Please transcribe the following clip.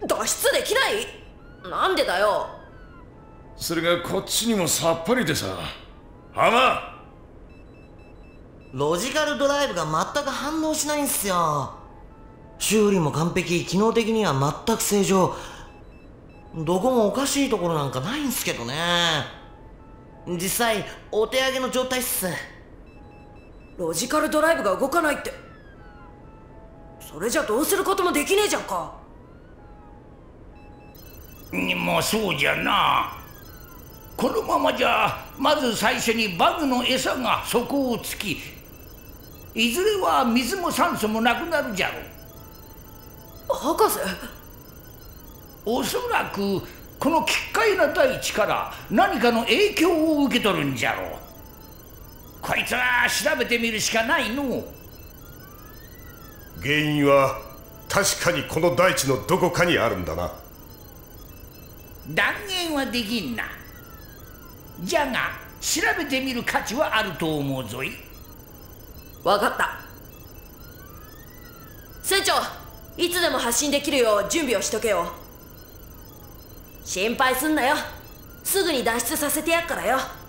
脱出できない？なんでだよ。 それがこっちにもさっぱりでさ。浜、 ロジカルドライブが全く反応しないんすよ。修理も完璧、機能的には全く正常。どこもおかしいところなんかないんすけどね。実際お手上げの状態っす。 ロジカルドライブが動かないって、それじゃどうすることもできねえじゃんか。 もうそうじゃな。このままじゃまず最初にバグの餌が底をつき、いずれは水も酸素もなくなるじゃろう。 博士、 おそらくこの奇怪な大地から何かの影響を受け取るんじゃろう。こいつは調べてみるしかないの。 原因は確かにこの大地のどこかにあるんだな。 断言はできんな。じゃが調べてみる価値はあると思うぞい。 わかった。船長、いつでも発進できるよう準備をしとけよ。心配すんなよ、すぐに脱出させてやっからよ。